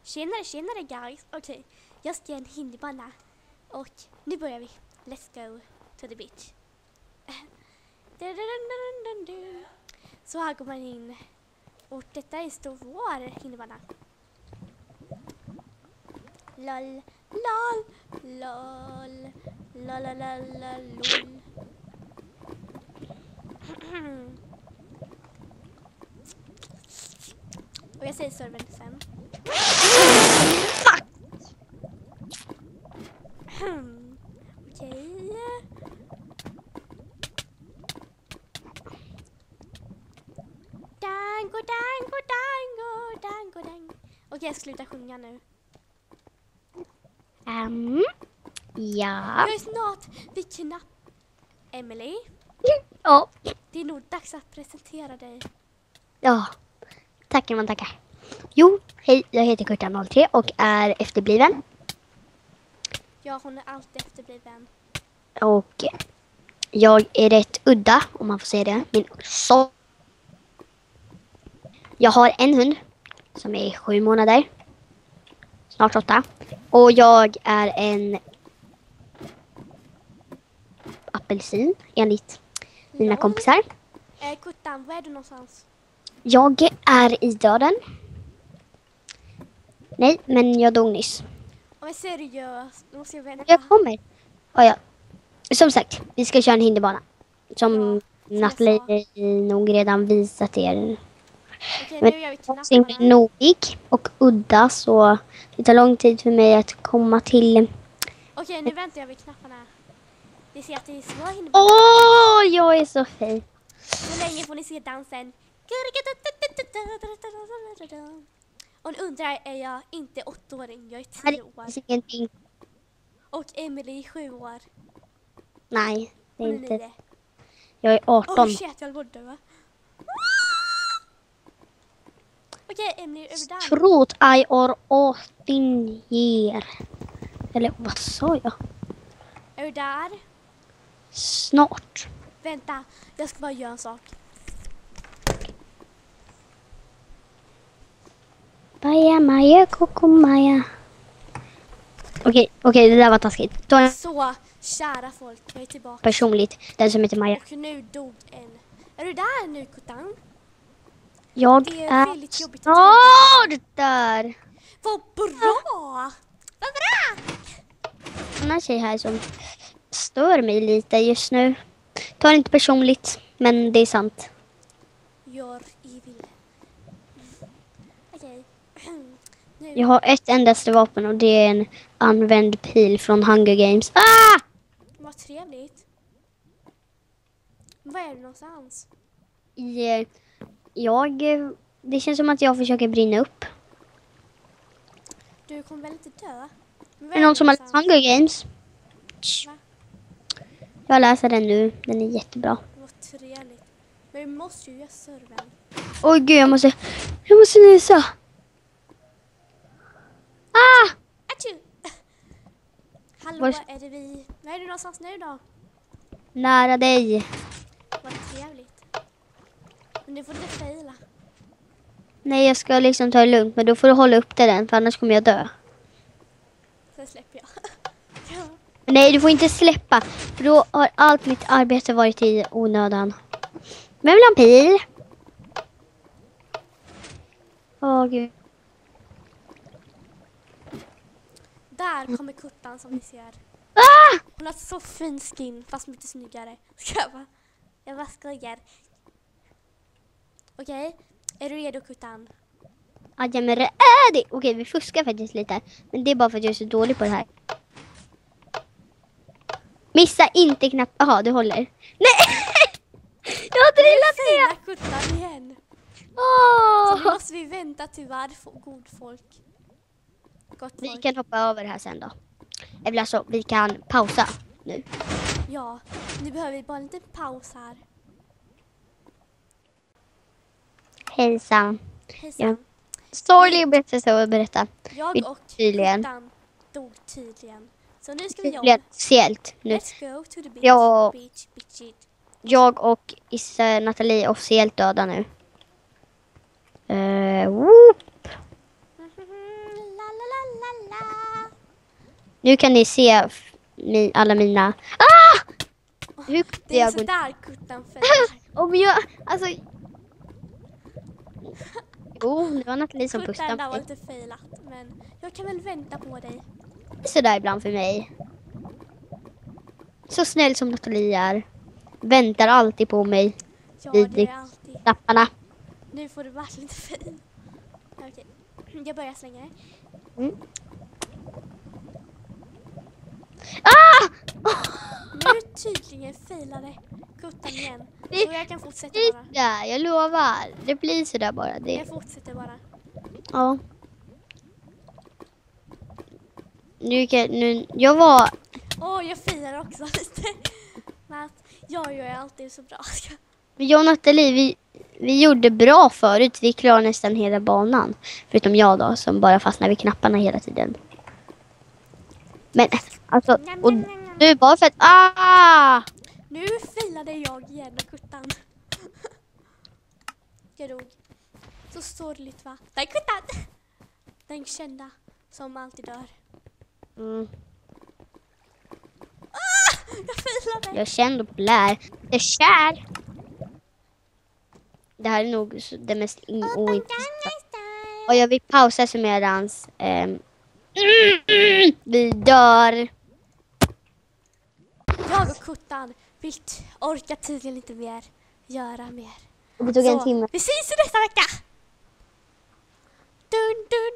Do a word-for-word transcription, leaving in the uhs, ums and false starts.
Tjenare, tjenare guys. Okej, okay. Jag ska göra en hinderbana. Och nu börjar vi. Let's go to the beach. Så här går man in. Och detta är stor vår hinderbana. Lol, lol, lol, lol, lol, lol. Och jag säger servern sen. Fuck! Okej. Dango, dango, dango, dango, dango. Okej, jag ska sluta sjunga nu. Um, ja. Jag är snart vid knapp. Emily, Ja. det är nog dags att presentera dig. Ja. Tackar man tackar. Jo, hej, jag heter Kurtan noll tre och är efterbliven. Ja, hon är alltid efterbliven. Och jag är rätt udda, om man får säga det. Min så. Jag har en hund som är sju månader. Snart åtta. Och jag är en apelsin enligt mina Lol. kompisar. Eh, Kurtan, var är du någonstans? Jag är i döden. Nej, men jag dog nyss. Om jag är seriös, då måste jag vänta. Jag kommer. Oh, ja. Som sagt, vi ska köra en hinderbana. Som Ja, som Nathalie nog redan visat er. Okej, Men nu gör vi jag är så himla knapparna. novig och udda, så det tar lång tid för mig att komma till. Okej, nu väntar jag vid knapparna. Vi ser att det är svår hinderbana. Åh, oh, jag är så fin. Så länge får ni se dansen. Och nu undrar, är jag inte åttaåring, jag är Här tio år. finns ingenting. Och Emily är sju år. Nej, det är Hon är inte. nio. Jag är arton. Oh shit, jag borde va? Okej, Emily, är du där? Trot I are åtton year. Eller vad sa jag? Är du där? Snart. Vänta, jag ska bara göra en sak. Baja Maja Koko Maja. Okej, okej, det där var taskigt. Ta en Så, kära folk, jag är tillbaka. personligt, den som heter Maja. Och nu dog en. Är du där nu, Kutan? Jag Det är är väldigt jobbigt att snart där. Vad bra! Vad bra! En annan tjej här som stör mig lite just nu. Ta det inte personligt, men det är sant. Gör evil. Okej. Nu. Jag har ett endaste vapen och det är en använd pil från Hunger Games. Ah! Vad trevligt. Var är du någonstans? I, eh, jag, eh, det känns som att jag försöker brinna upp. Du kommer väl inte dö? Men var Är det någon du som har läst någonstans? Hunger Games? Va? Jag läser den nu. Den är jättebra. Vad trevligt. Men vi måste ju göra servern. Oj gud, jag måste... Jag måste nysa. Ah! Atju! Hallå, Var- är det vi? Var är du någonstans nu då? Nära dig. Vad trevligt. Men nu får du inte fejla. Nej, jag ska liksom ta det lugnt. Men då får du hålla upp det den, för annars kommer jag dö. Sen släpper jag. Ja. Nej, du får inte släppa. För då har allt mitt arbete varit i onödan. Vem vill ha en pil? Åh gud. Där kommer Kurtan som ni ser. Ah! Hon har så fin skin, fast mycket snyggare. Ska jag bara, jag bara skojar. Okej, är du redo Kurtan? Ja, men det är det. Okej, vi fuskar faktiskt lite. Men det är bara för att jag är så dålig på det här. Missa inte knappt. Jaha, du håller. Nej! Jag har trillat ner! Fina Kurtan igen. Så Åh! nu måste vi vänta tyvärr för god folk. Gott Vi folk. kan hoppa över det här sen då. Eller alltså, vi kan pausa nu. Ja, nu behöver vi bara en liten paus här. Hejsan. Hejsan. Ja. Sorglig berättelse att berätta. Jag Vi- och tydligen. Kurtan dog tydligen. Så nu ska vi Tydligen jobba. officiellt nu. Let's go to the beach. Ja. Beach, beach, beach. Jag och Issa Nathalie är officiellt döda nu. Uh, whoop. La, Nu kan ni se f- mi, alla mina... Ah! Hur Det är jag går... sådär Kuttan failar. Om jag... Alltså... Jo, det var Nathalie som Kuttan pustade där var mig. lite failat. Men jag kan väl vänta på dig. Det är sådär ibland för mig. Så snäll som Nathalie är. Väntar alltid på mig. Ja, Vid det är alltid. knapparna. Nu får du vara lite fin. Okej, jag börjar slänga det. Mm. Ah! Nu tydligen failade Kuttan igen. Det- Och jag kan fortsätta Det bara. där, jag lovar. Det blir sådär bara. Det. Jag fortsätter bara. Ja. Nu kan, nu, jag var... Åh, jag firar också lite. Men att jag gör alltid så bra. Men jag och Nathalie, vi, vi gjorde bra förut. Vi klarade nästan hela banan. Förutom jag då, som bara fastnade vid knapparna hela tiden. Men alltså, och du bara för att... Ah! Nu failade jag igen och Kuttan. Jag dog. Så sorgligt va? Där är Kuttan! Den kända som alltid dör. Mm. Ah! Jag failade! Jag är känd och populär. Jag är kär. Det här är nog så- det mest in- ointressanta. Och jag vill pausa så medans ehm, vi dör. Jag och Kuttan vill t- orka tydligen inte mer. Göra mer. Det tog en Så, timme. vi ses i nästa vecka! Dun, dun.